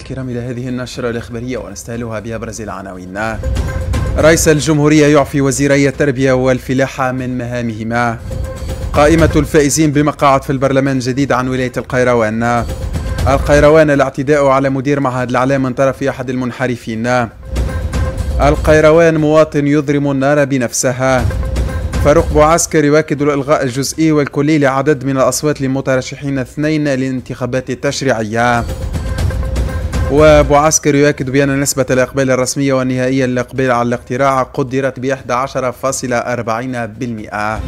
الكرام إلى هذه النشرة الإخبارية ونستهلها بأبرز العناوين. رئيس الجمهورية يعفي وزيري التربية والفلاحة من مهامهما. قائمة الفائزين بمقاعد في البرلمان الجديد عن ولاية القيروان. القيروان الاعتداء على مدير معهد الإعلام من طرف أحد المنحرفين. القيروان مواطن يضرم النار بنفسها. فاروق بوعسكر يؤكد الإلغاء الجزئي والكلي لعدد من الأصوات للمترشحين 2 للانتخابات التشريعية. وبوعسكر يؤكد بأن نسبة الإقبال الرسمية والنهائية للإقبال على الاقتراع قدرت ب 11.40%.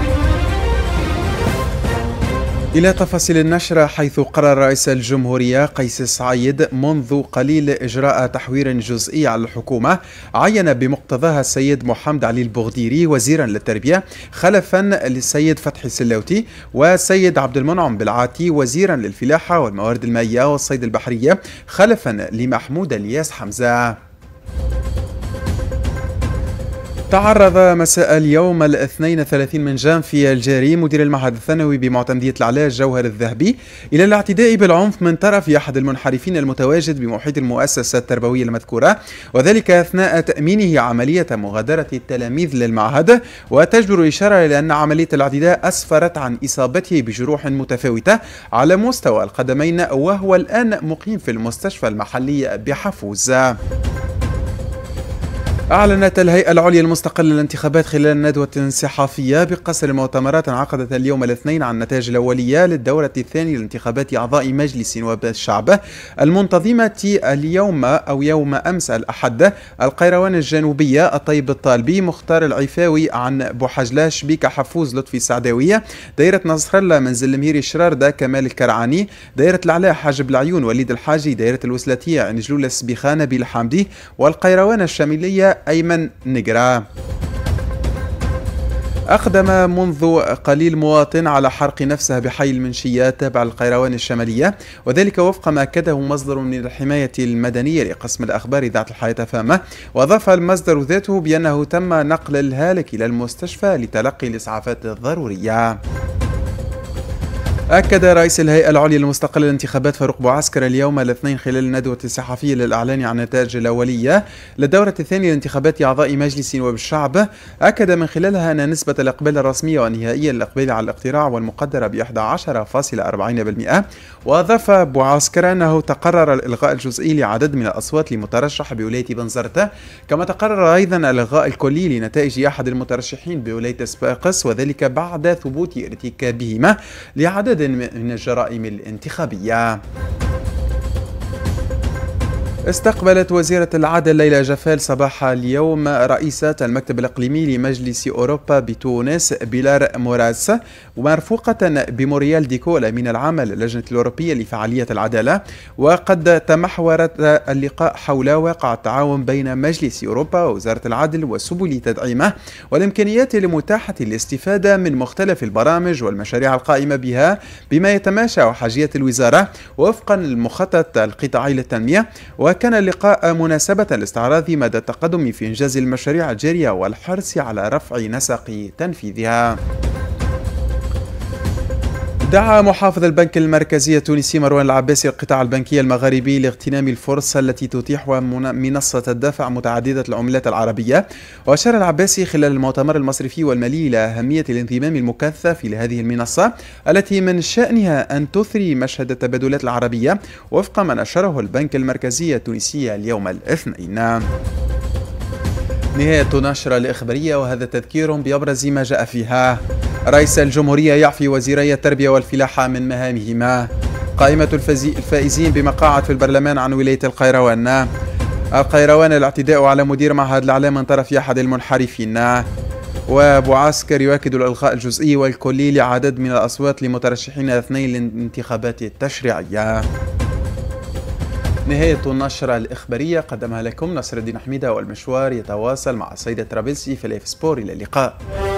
إلى تفاصيل النشرة، حيث قرر رئيس الجمهورية قيس سعيد منذ قليل إجراء تحوير جزئي على الحكومة عين بمقتضاها السيد محمد علي البغديري وزيرا للتربية خلفا للسيد فتحي سلوتي، والسيد عبد المنعم بالعاتي وزيرا للفلاحة والموارد المائية والصيد البحرية خلفا لمحمود الياس حمزة. تعرض مساء اليوم الاثنين 30 من جانفي الجاري مدير المعهد الثانوي بمعتمدية العلاج جوهر الذهبي إلى الاعتداء بالعنف من طرف أحد المنحرفين المتواجد بمحيط المؤسسة التربوية المذكورة، وذلك أثناء تأمينه عملية مغادرة التلاميذ للمعهد، وتجدر الإشارة إلى أن عملية الاعتداء أسفرت عن إصابته بجروح متفاوتة على مستوى القدمين، وهو الآن مقيم في المستشفى المحلي بحفوز. أعلنت الهيئة العليا المستقلة للانتخابات خلال ندوة صحفية بقصر المؤتمرات انعقدت اليوم الاثنين عن النتائج الأولية للدورة الثانية لانتخابات أعضاء مجلس نواب الشعب المنتظمة اليوم أو يوم أمس الأحد. القيروان الجنوبية الطيب الطالبي مختار العفاوي عن بوحجلة شبيكة حفوز لطفي السعداوية، دائرة نصر الله منزل المهيري شرارده كمال الكرعاني، دائرة العلاء حاجب العيون وليد الحاجي، دائرة الوسلاتية عين جلول السبيخانة نبيل حامدي، والقيروان الشمالية أيمن نقرة. أقدم منذ قليل مواطن على حرق نفسه بحي المنشيات تابع القيروان الشمالية، وذلك وفق ما أكده مصدر من الحماية المدنية لقسم الأخبار إذاعة الحياة فامة. وأضاف المصدر ذاته بأنه تم نقل الهالك إلى المستشفى لتلقي الإسعافات الضرورية. أكد رئيس الهيئة العليا المستقلة للانتخابات فاروق بوعسكر اليوم الاثنين خلال الندوة الصحفية للإعلان عن النتائج الأولية للدورة الثانية لانتخابات أعضاء مجلس نواب الشعب، أكد من خلالها أن نسبة الإقبال الرسمية والنهائية للإقبال على الاقتراع والمقدرة ب 11.40%. وأضاف بوعسكر أنه تقرر الإلغاء الجزئي لعدد من الأصوات لمترشح بولاية بنزرت، كما تقرر أيضا الإلغاء الكلي لنتائج أحد المترشحين بولاية صفاقس، وذلك بعد ثبوت ارتكابهما لعدد من الجرائم الانتخابية. استقبلت وزيرة العدل ليلى جفال صباح اليوم رئيسة المكتب الإقليمي لمجلس أوروبا بتونس بيلار موراس، ومرفوقة بموريال ديكو الأمين العام للجنة الأوروبية لفعالية العدالة. وقد تمحورت اللقاء حول واقع التعاون بين مجلس أوروبا ووزارة العدل وسبل تدعيمه والإمكانيات المتاحة للاستفادة من مختلف البرامج والمشاريع القائمة بها بما يتماشى مع حاجيات الوزارة وفقا للمخطط القطاعي للتنمية. وكان اللقاء مناسبة لاستعراض مدى التقدم في إنجاز المشاريع الجارية والحرص على رفع نسق تنفيذها. دعا محافظ البنك المركزي التونسي مروان العباسي القطاع البنكي المغاربي لاغتنام الفرصة التي تتيحها منصة الدفع متعددة العملات العربية. وأشار العباسي خلال المؤتمر المصرفي والمالي إلى أهمية الانضمام المكثف لهذه المنصة التي من شأنها أن تثري مشهد التبادلات العربية وفق ما نشره البنك المركزي التونسي اليوم الاثنين. نهاية نشرة الإخبارية، وهذا تذكير بأبرز ما جاء فيها. رئيس الجمهورية يعفي وزيري التربية والفلاحة من مهامهما. قائمة الفائزين بمقاعد في البرلمان عن ولاية القيروان. القيروان الاعتداء على مدير معهد الإعلام من طرف أحد المنحرفين. وبوعسكر يؤكد الإلغاء الجزئي والكلي لعدد من الأصوات لمترشحين 2 للانتخابات التشريعية. نهاية النشرة الإخبارية قدمها لكم نصر الدين حميدة، والمشوار يتواصل مع سيد طرابلسي في الإف سبور. إلى اللقاء.